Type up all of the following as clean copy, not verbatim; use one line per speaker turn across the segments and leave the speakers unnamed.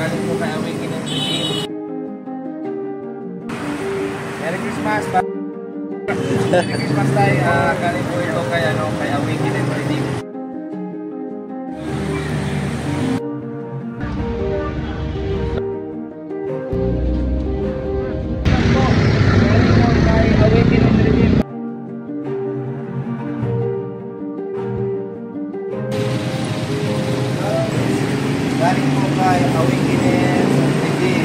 galing po kay Awaken and Redeem. Merry Christmas! Merry Christmas tayo. Galing po ito kay Awaken and Redeem. Awaken and Redeem. Galing po kay Awaken and Redeem.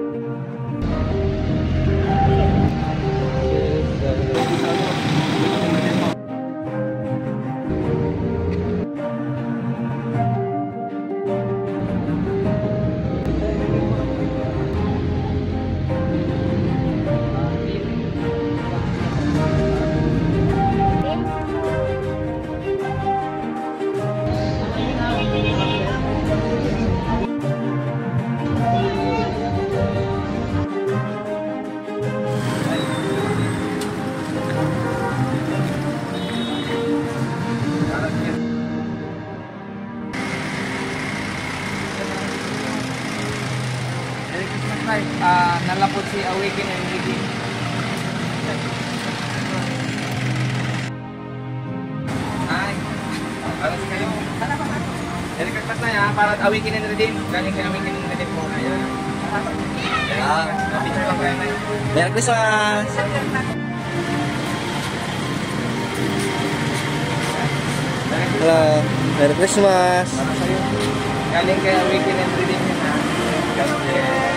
Nalapot si Awaken and Redeem. Ay, para sa kayo. Merry Christmas na yan, para Awaken and Redeem. Galing kay Awaken and Redeem po. Ayan. Picture lang kayo na yun.
Merry Christmas! Hello, Merry Christmas!
Para sa'yo. Galing kay Awaken and Redeem. God bless.